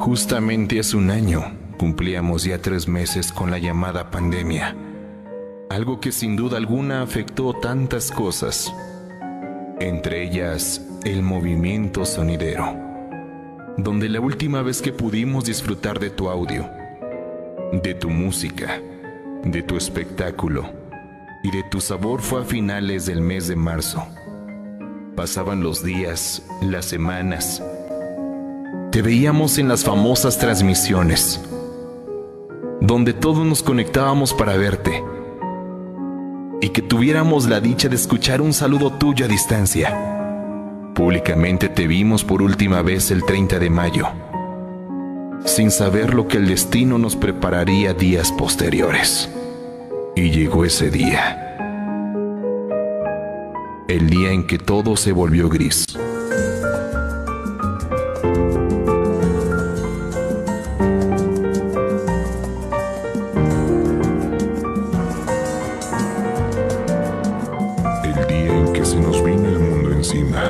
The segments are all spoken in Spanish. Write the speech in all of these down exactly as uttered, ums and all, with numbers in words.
Justamente hace un año cumplíamos ya tres meses con la llamada pandemia, algo que sin duda alguna afectó tantas cosas, entre ellas el movimiento sonidero, donde la última vez que pudimos disfrutar de tu audio, de tu música, de tu espectáculo y de tu sabor fue a finales del mes de marzo. Pasaban los días, las semanas. Te veíamos en las famosas transmisiones, donde todos nos conectábamos para verte y que tuviéramos la dicha de escuchar un saludo tuyo a distancia. Públicamente te vimos por última vez el treinta de mayo, sin saber lo que el destino nos prepararía días posteriores. Y llegó ese día, el día en que todo se volvió gris. El día en que se nos vino el mundo encima.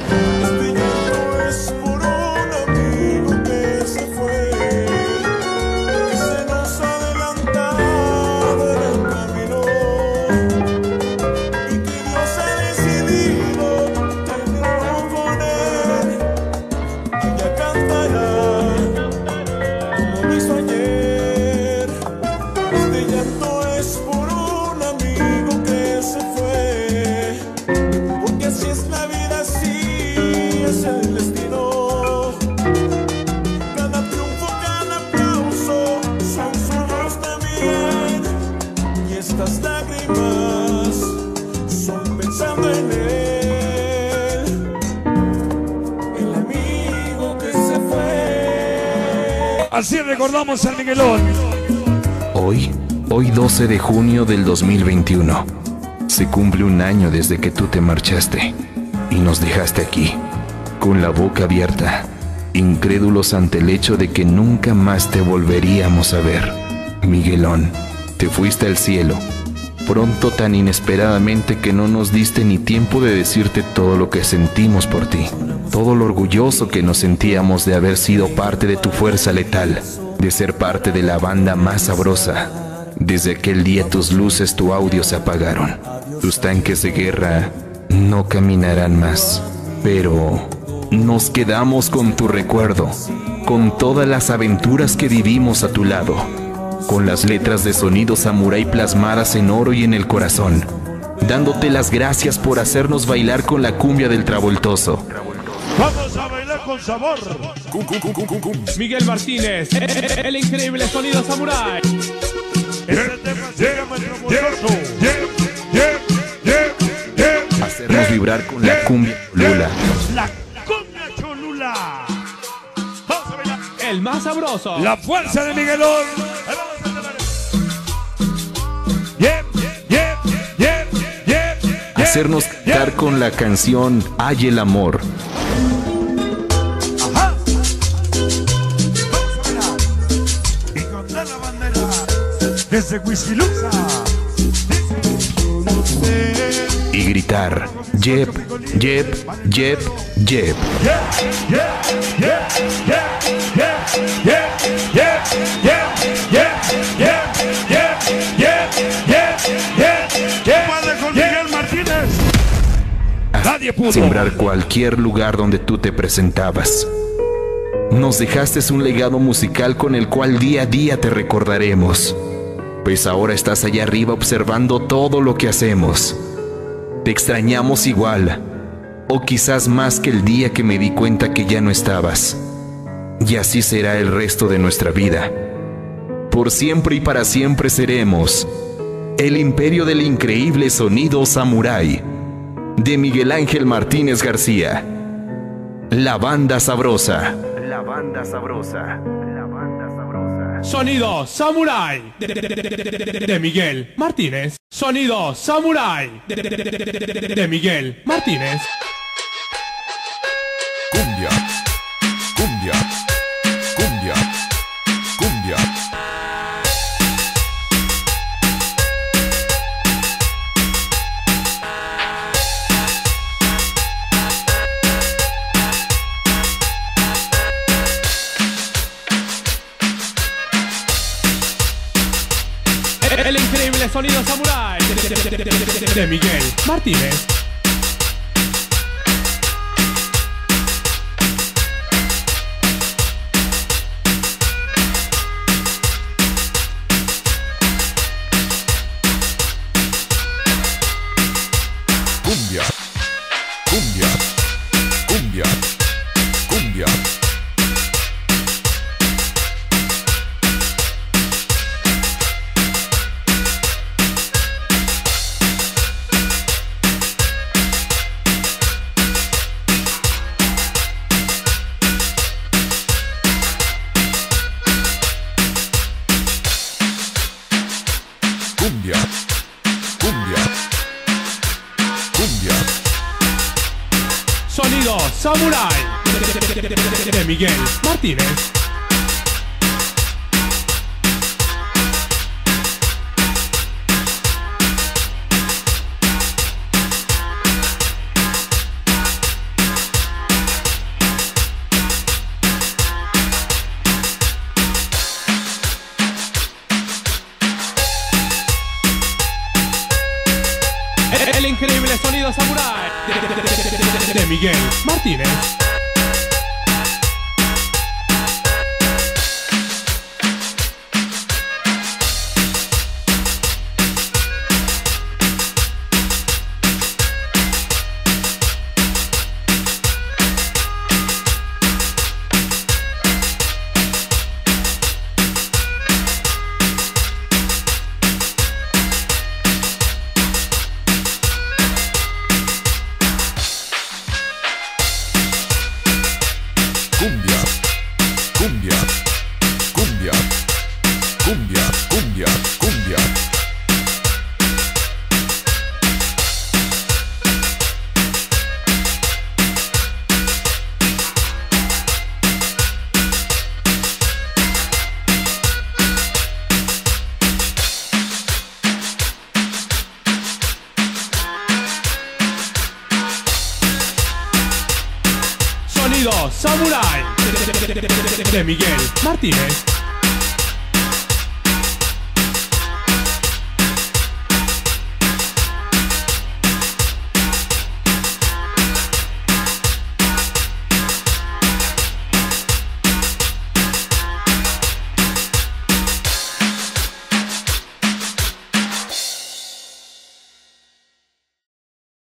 Estas lágrimas son pensando en él, el amigo que se fue. Así recordamos al Miguelón. Hoy, hoy doce de junio del dos mil veintiuno, se cumple un año desde que tú te marchaste y nos dejaste aquí, con la boca abierta, incrédulos ante el hecho de que nunca más te volveríamos a ver. Miguelón, te fuiste al cielo, pronto tan inesperadamente que no nos diste ni tiempo de decirte todo lo que sentimos por ti, todo lo orgulloso que nos sentíamos de haber sido parte de tu fuerza letal, de ser parte de la banda más sabrosa. Desde aquel día tus luces, tu audio se apagaron, tus tanques de guerra no caminarán más, pero nos quedamos con tu recuerdo, con todas las aventuras que vivimos a tu lado, con las letras de Sonido Samurai plasmadas en oro y en el corazón, dándote las gracias por hacernos bailar con la cumbia del Travoltoso. Vamos a bailar con sabor. Miguel Martínez, el, el increíble Sonido Samurai. Este tema se llama el Travoltoso. Hacernos vibrar con la cumbia Cholula. La cumbia Cholula. Vamos a bailar. El más sabroso. La fuerza de Miguelón. Yeah, yeah, yeah, yeah, yeah, Hacernos cantar con la canción Hay el amor. Ajá. Vamos a bailar. Y con la bandera desde Huizquiluca. Y gritar Yep, yep, yep, yep. Yeah, yeah, yeah, yeah, yeah, yeah, yeah, yeah, yeah, yeah, yeah, yeah, yeah, yeah, yeah. Padre con Miguel Martínez. Nadie pudo Sembrar cualquier lugar donde tú te presentabas. Nos dejaste un legado musical con el cual día a día te recordaremos, pues ahora estás allá arriba observando todo lo que hacemos. Te extrañamos igual, o quizás más que el día que me di cuenta que ya no estabas. Y así será el resto de nuestra vida. Por siempre y para siempre seremos el imperio del increíble Sonido Samurai, de Miguel Ángel Martínez García. La banda sabrosa. La banda sabrosa. La banda sabrosa. Sonido Samurai de, de- de- de- de- de Miguel Martínez. Sonido Samurai de, de- de- de- de- de Miguel Martínez. Cumbia, cumbia, cumbia, cumbia. increíble sonido samurai de Miguel Martínez. Cumbia, cumbia, cumbia, cumbia. Cumbia, cumbia, cumbia. Sonido samurai de Miguel Martínez. El increíble sonido samurai de Miguel Martínez. Cumbia, cumbia, cumbia, cumbia, cumbia, cumbia. Sonido samurai de Miguel Martínez.